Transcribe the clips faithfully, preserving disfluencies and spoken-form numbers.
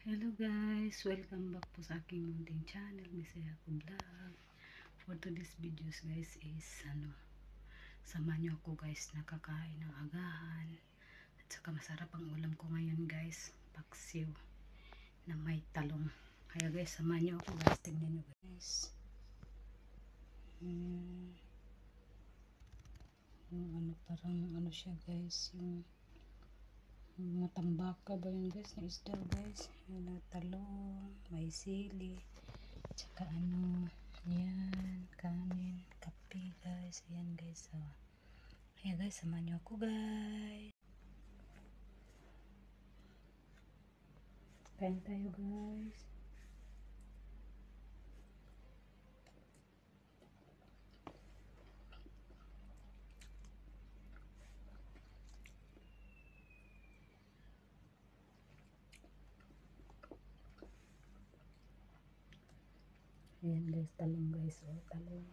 Hello guys, welcome back po sa aking munting channel, Misaya ko Vlog. For today's videos guys is ano, samahan nyo ako guys nakakain ng agahan. At saka masarap ang ulam ko ngayon guys, paksiw na may talong. Kaya guys, samahan nyo ako guys, tingnan nyo guys. Hmm, yung ano, parang ano siya guys, yung mga tambaka ba yun guys na isda guys, yung talong, may sili, tsaka ano, yan, kanin, kape guys, ayan guys, so ayan guys, samahan nyo ako guys, kain tayo guys. Ayan guys, talong guys, oh talong.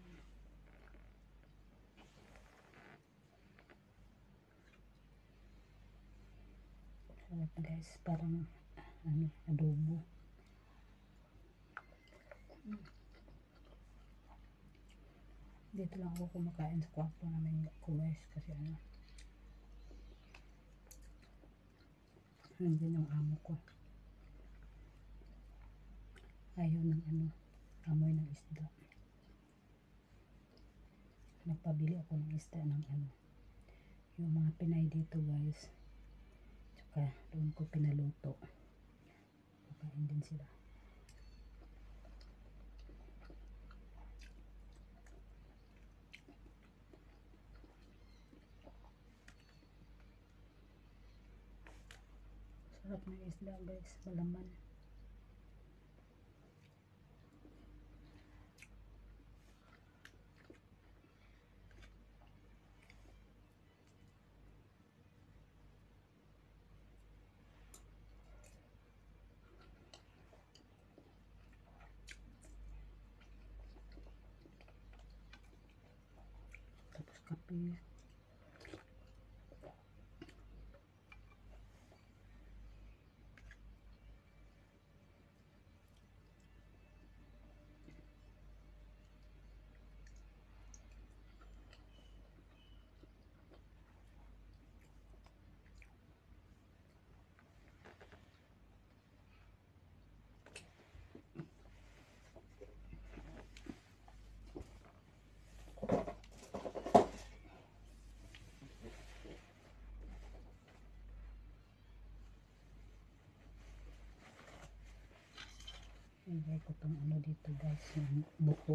Sarap guys, parang ano, adobo. Hmm. Dito lang ako kumakain sa kwarto namin ko guys, kasi ano, nandiyan yung amo ko. Ayaw ng ano, amoy ng isda. Nagpabili ako ng isda ng ano, yung mga Pinay dito guys. Tsaka doon ko pinaluto. Kakain din sila. Sarap ng isda guys, malaman. Tapos kape. Ilagay ko tong ano dito guys, yung buko.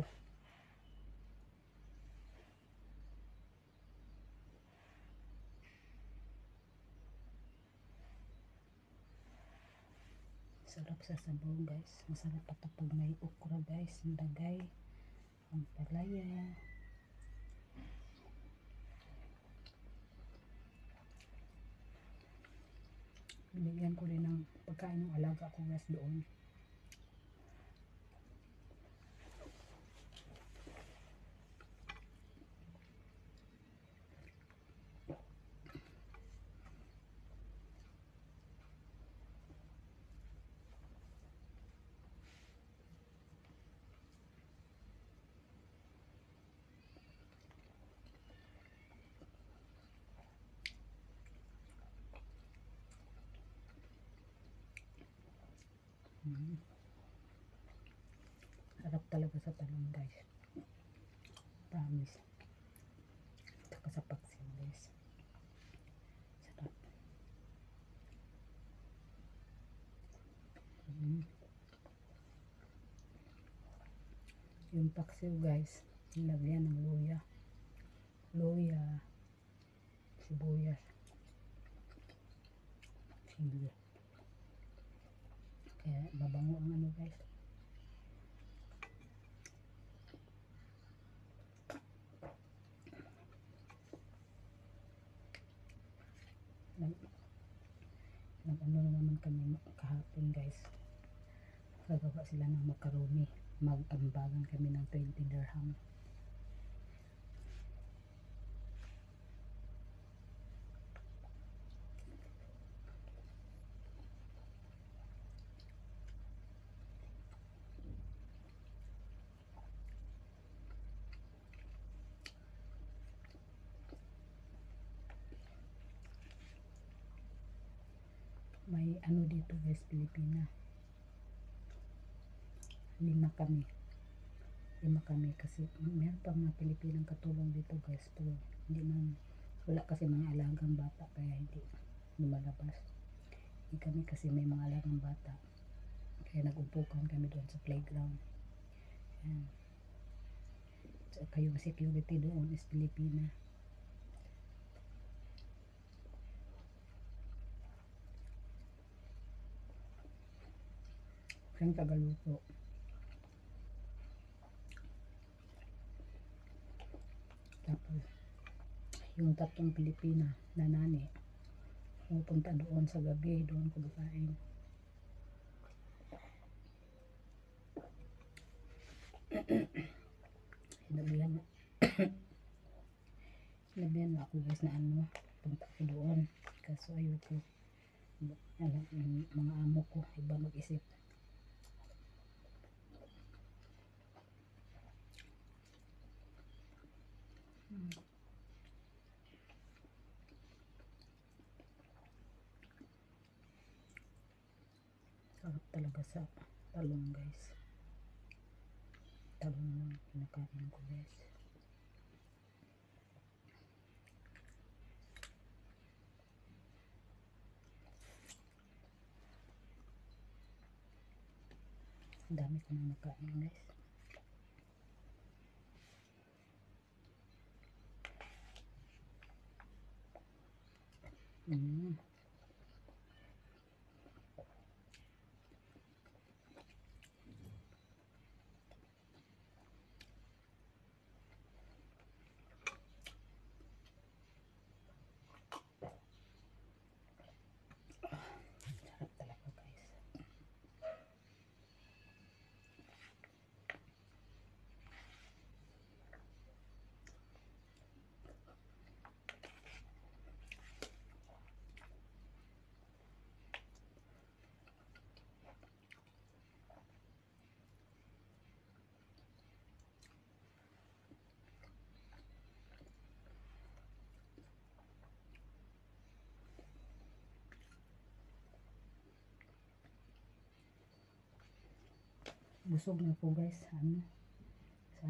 Sarap sa sabaw guys. Masarap pa ito pag may okra guys, nilagay ang palaya. Binigyan ko rin ng pagkain ng alaga ko guys doon. Hmm. Sarap talaga sa talong guys. Promise. Saka sa paksiw guys. Sarap. Hmm. Yung paksiw guys, nilagyan ng luya. Luya, sibuyas, sili. Kaya mabango ang ano guys. Nag, nag ano na naman kami kahapon guys. Gagawa sila ng macaroni. Mag-ambagan kami ng twenty dirham. may ano dito guys, Pilipina. Lima kami. Lima kami kasi meron pa mga Pilipinang katulong dito guys, pero hindi man, wala kasi mga alagang bata kaya hindi lumalabas. Hindi kami kasi may mga alagang bata. Kaya nag-umpukan kami doon sa playground. Ayan. Saka yung security doon is Pilipina. Siyang tagaluto. Tapos yung tatlong Pilipina na nani pupunta doon sa gabi, doon kumakain. Sinabihan sinabihan mo ako guys na ano, punta ko doon kaso ayoko, ano, yung mga amo ko iba mag-isip. hmm. Sarap talaga sa talong guys, talong lang kinakain ko guys. Ang dami ko na nakain guys. Mm. Sarap talaga guys. Busog na po guys, ano, sa,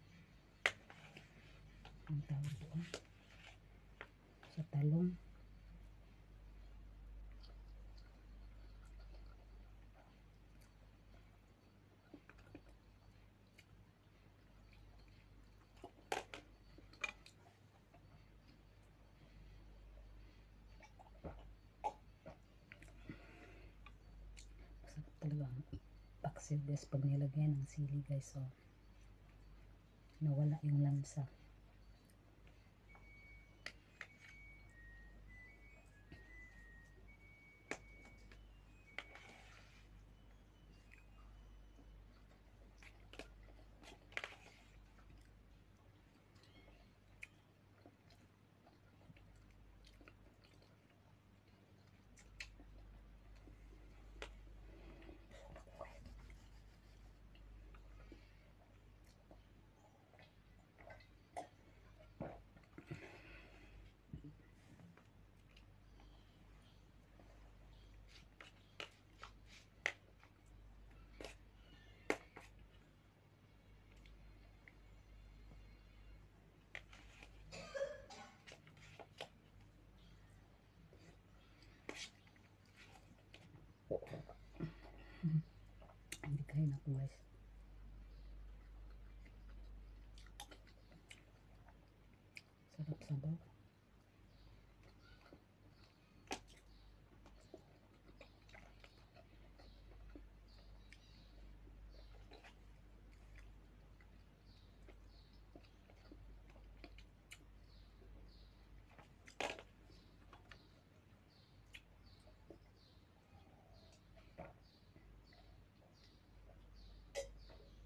ang tawag doon, sa talong. Masarap talaga ang paksiw guys pag nilagyan ng sili guys, so nawala yung lansa. Hindi kain ako guys. Sarap sabaw.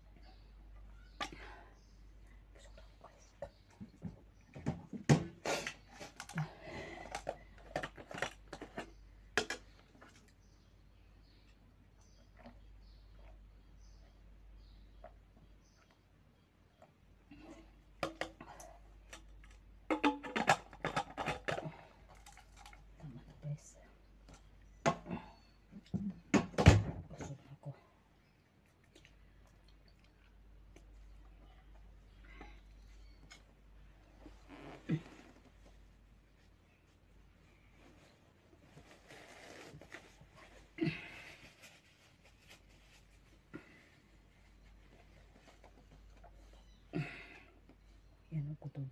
Busog na ako guys.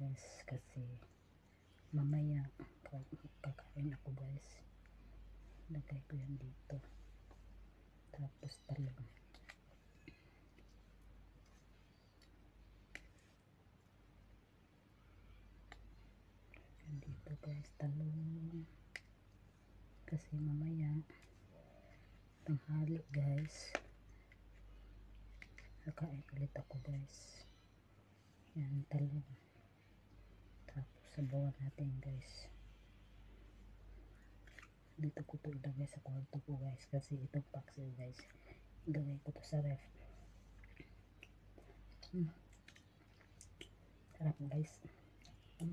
guys kasi mamaya kakain ako guys. Lagay ko yan dito. Tapos talong. Yan dito guys, talong. Kasi mamaya tanghali guys. Kakain ulit ako guys. Yan, talong. Tapos sabawan natin guys. Dito ko to ilagay sa kwarto ko guys. Kasi itong paksiw guys, ilagay ko to sa ref. Hmm. Sarap guys. Hmm.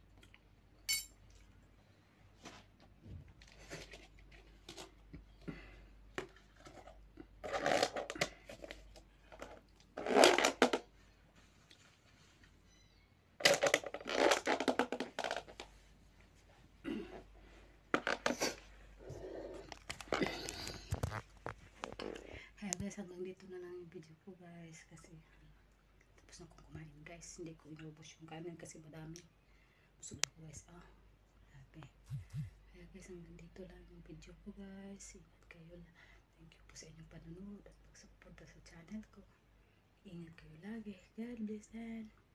Kaya guys, hanggang dito na lang yung video ko guys. Kasi tapos na akong kumain guys. Hindi ko inubos yung kanin kasi madami. Busog ako guys. Ah, okay. Kaya guys, hanggang dito lang yung video ko guys. Ingat kayo. Thank you po sa inyong panonood at pagsuporta sa channel ko. Ingat kayo lagi. God bless and